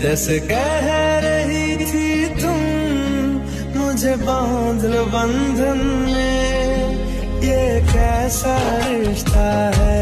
जैसे कह रही थी तुम मुझे बांध लो बंधन में, ये कैसा रिश्ता है।